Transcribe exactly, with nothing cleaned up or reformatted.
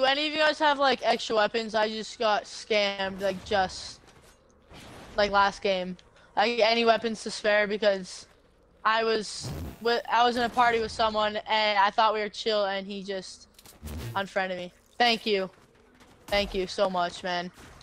do any of you guys have like extra weapons? I just got scammed like just like last game. Like any weapons to spare because I was with I was in a party with someone and I thought we were chill and he just unfriended me. Thank you. Thank you so much, man.